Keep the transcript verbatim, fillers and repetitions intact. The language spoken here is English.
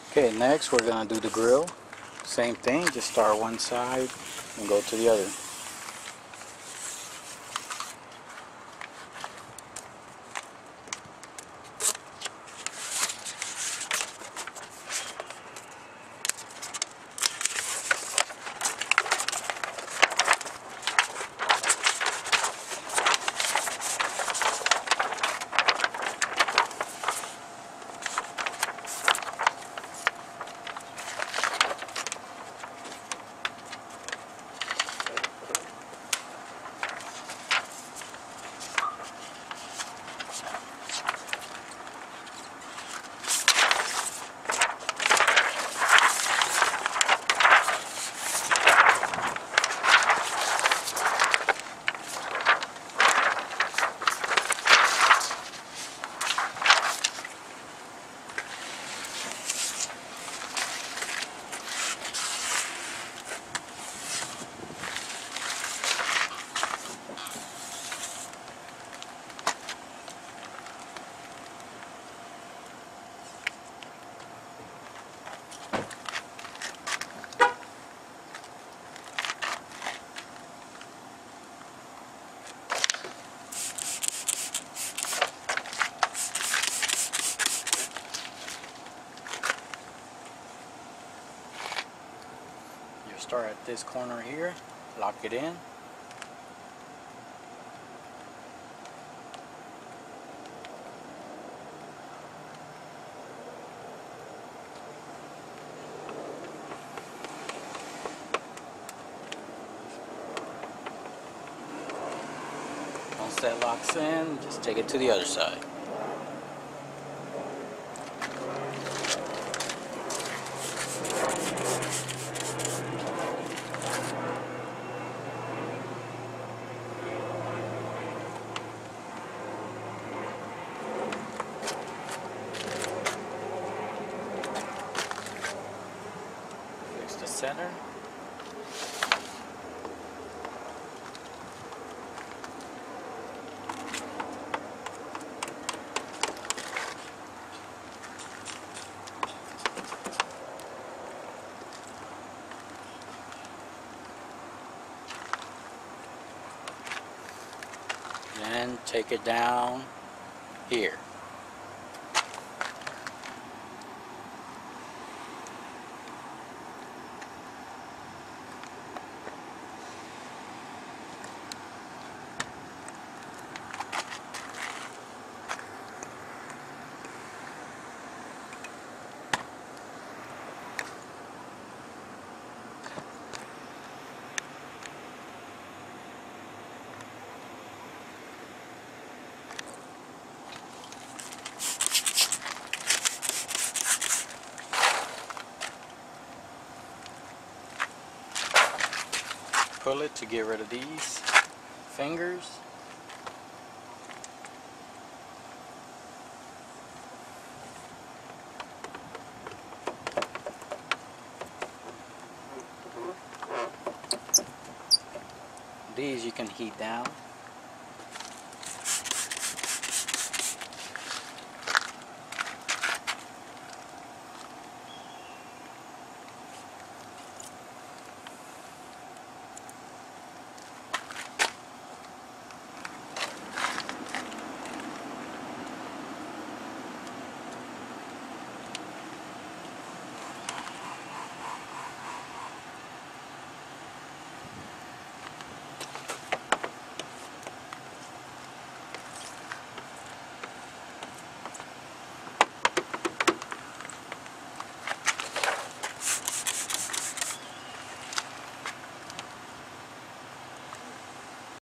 Okay, next we're going to do the grill. Same thing, just start one side and go to the other. Start at this corner here, lock it in. Once that locks in, just take it to the other side. Center. Then take it down here. Pull it to get rid of these fingers. These you can heat down.